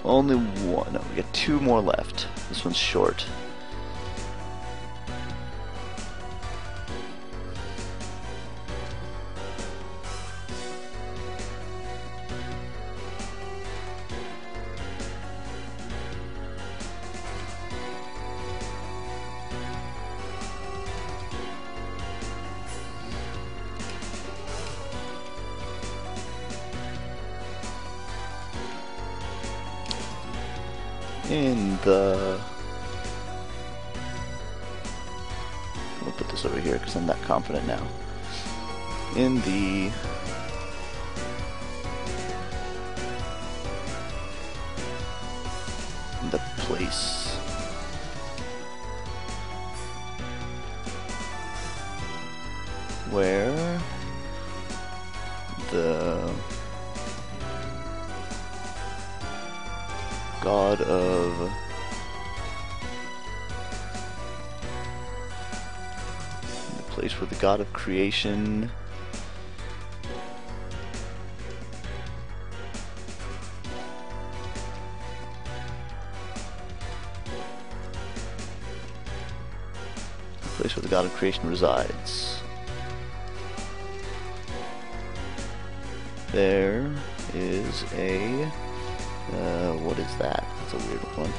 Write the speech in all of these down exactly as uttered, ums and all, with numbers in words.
only one. No, we got two more left. This one's short. In the... I'll put this over here because I'm that confident now. In the... In the place. Where the God of the place where the God of creation the place where the God of creation resides. There is a Uh, what is that? That's a weird one.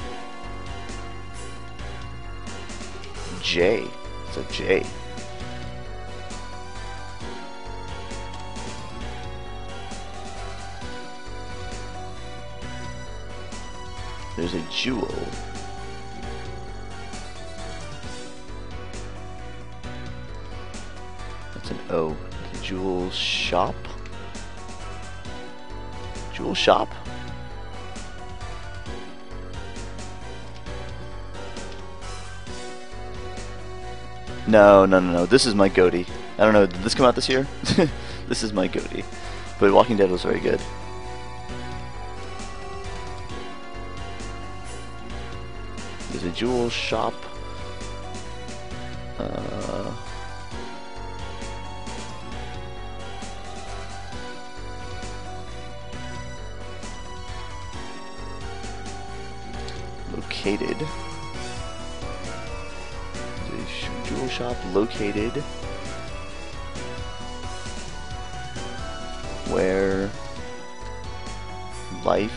J. It's a J. There's a jewel. That's an O. The jewel shop? Jewel shop? No, no, no, no. This is my goatee. I don't know. Did this come out this year? This is my goatee. But Walking Dead was very good. There's a jewel shop. Uh, located. Jewel shop located where life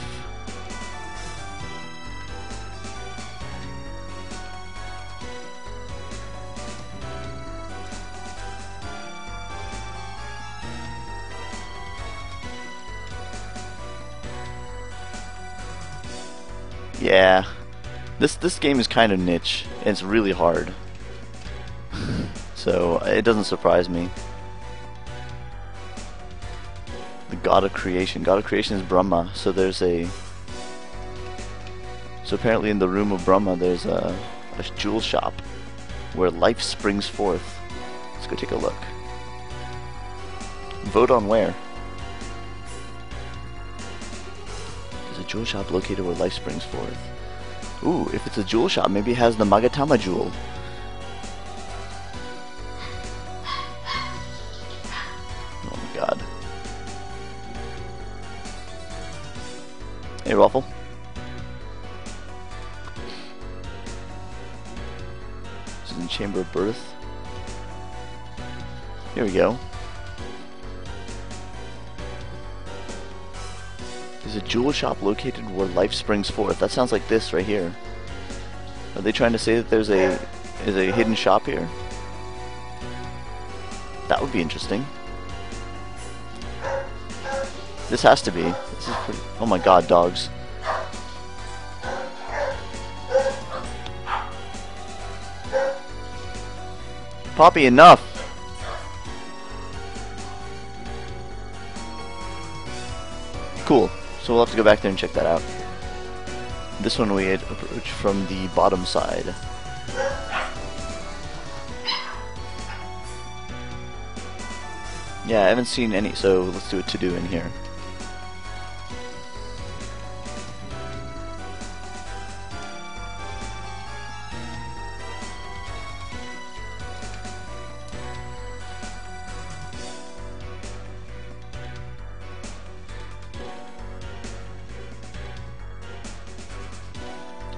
yeah, this this game is kind of niche and it's really hard. So it doesn't surprise me. The God of Creation. God of Creation is Brahma. So there's a. So apparently in the room of Brahma there's a, a jewel shop where life springs forth. Let's go take a look. Vote on where. There's a jewel shop located where life springs forth. Ooh, if it's a jewel shop, maybe it has the Magatama jewel. God. Hey, Waffle. This is in Chamber of Birth. Here we go. There's a jewel shop located where life springs forth. That sounds like this right here. Are they trying to say that there's a is a hidden shop here? That would be interesting. This has to be. This is pretty. Oh my God, dogs. Poppy, enough. Cool. So we'll have to go back there and check that out. This one we had approached from the bottom side. Yeah, I haven't seen any, so let's do a to-do in here.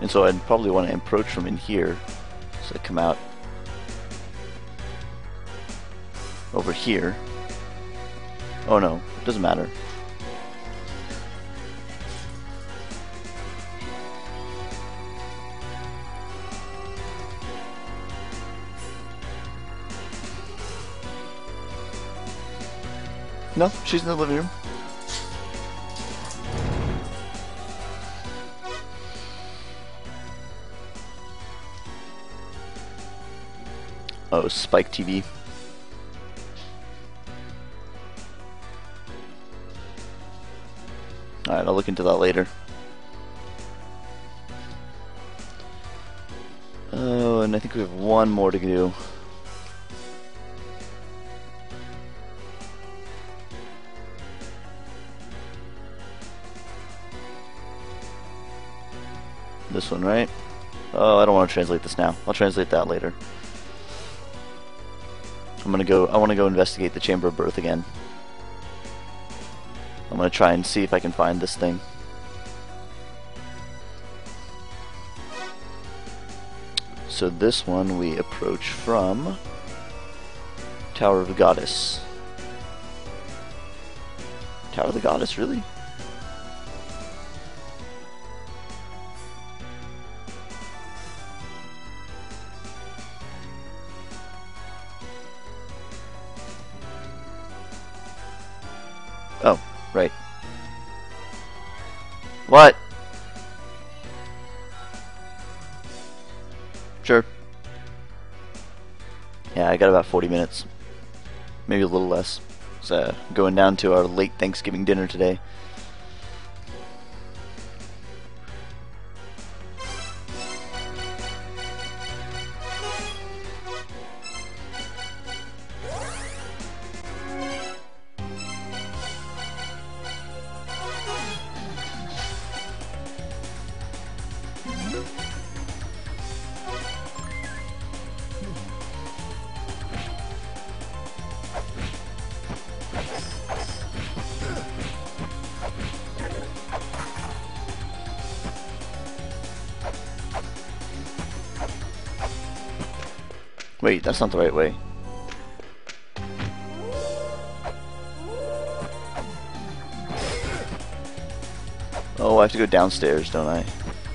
And so I'd probably want to approach from in here. So I come out over here. Oh no, it doesn't matter. No, she's in the living room. Oh, Spike T V. Alright, I'll look into that later. Oh, and I think we have one more to do. This one, right? Oh, I don't want to translate this now. I'll translate that later. I'm gonna go, I want to go investigate the Chamber of Birth again. I'm gonna try and see if I can find this thing. So this one we approach from Tower of the Goddess. Tower of the Goddess, really? Oh, right. What? Sure. Yeah, I got about forty minutes. Maybe a little less. So, going down to our late Thanksgiving dinner today. Wait, that's not the right way. Oh, I have to go downstairs, don't I?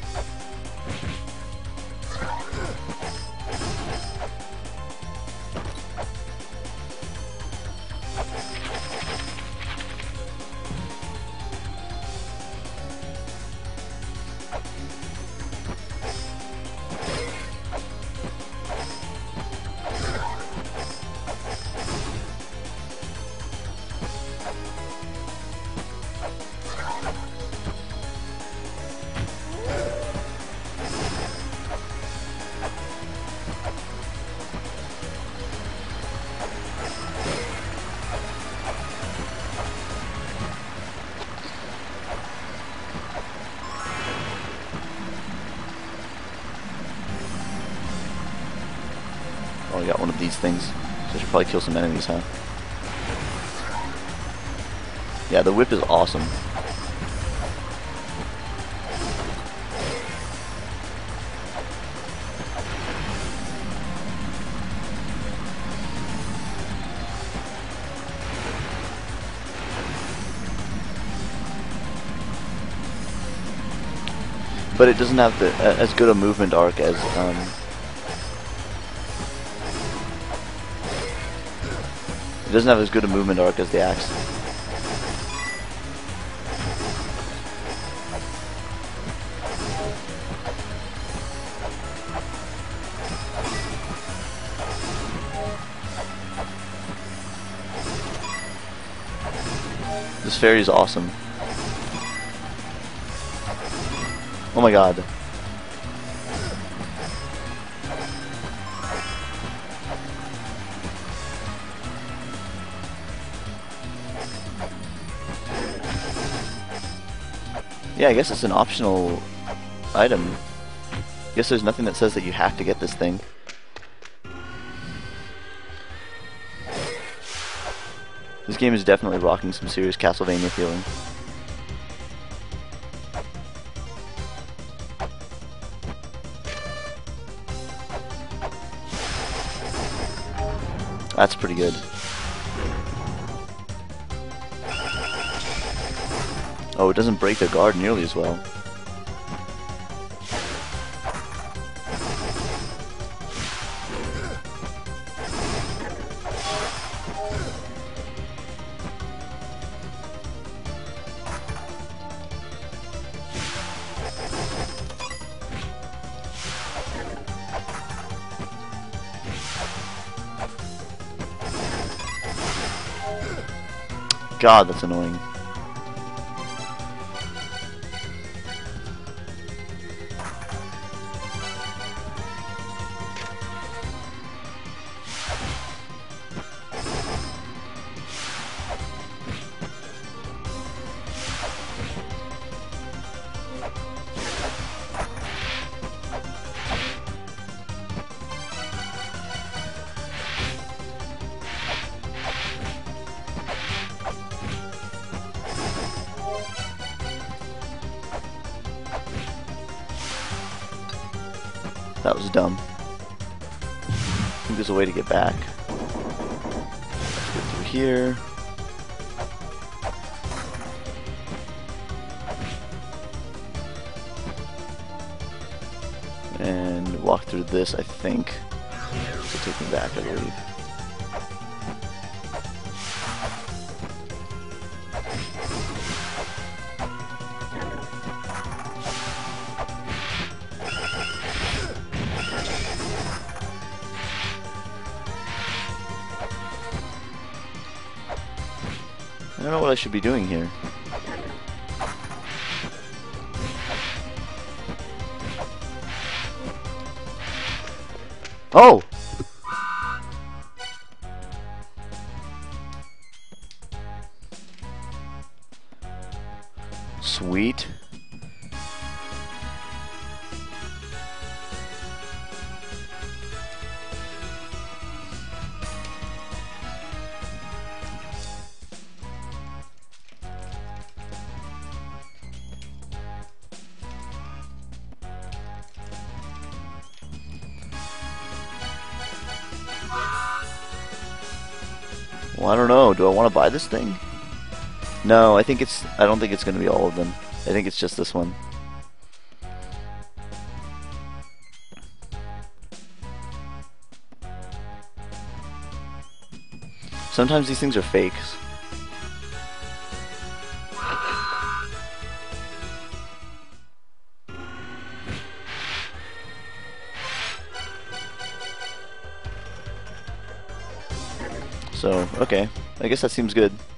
Oh, I got one of these things. So I should probably kill some enemies, huh? Yeah, the whip is awesome. But it doesn't have the uh, as good a movement arc as um, it doesn't have as good a movement arc as the axe. This fairy is awesome. Oh my god. Yeah, I guess it's an optional item. I guess there's nothing that says that you have to get this thing. This game is definitely rocking some serious Castlevania feeling. That's pretty good. Oh, it doesn't break the guard nearly as well. God, that's annoying. That was dumb. I think there's a way to get back. Let's go through here. And walk through this, I think. To take me back, I believe. I don't know what I should be doing here. Oh! Sweet. Well, I don't know. Do I want to buy this thing? No, I think it's... I don't think it's going to be all of them. I think it's just this one. Sometimes these things are fakes. So, okay. I guess that seems good.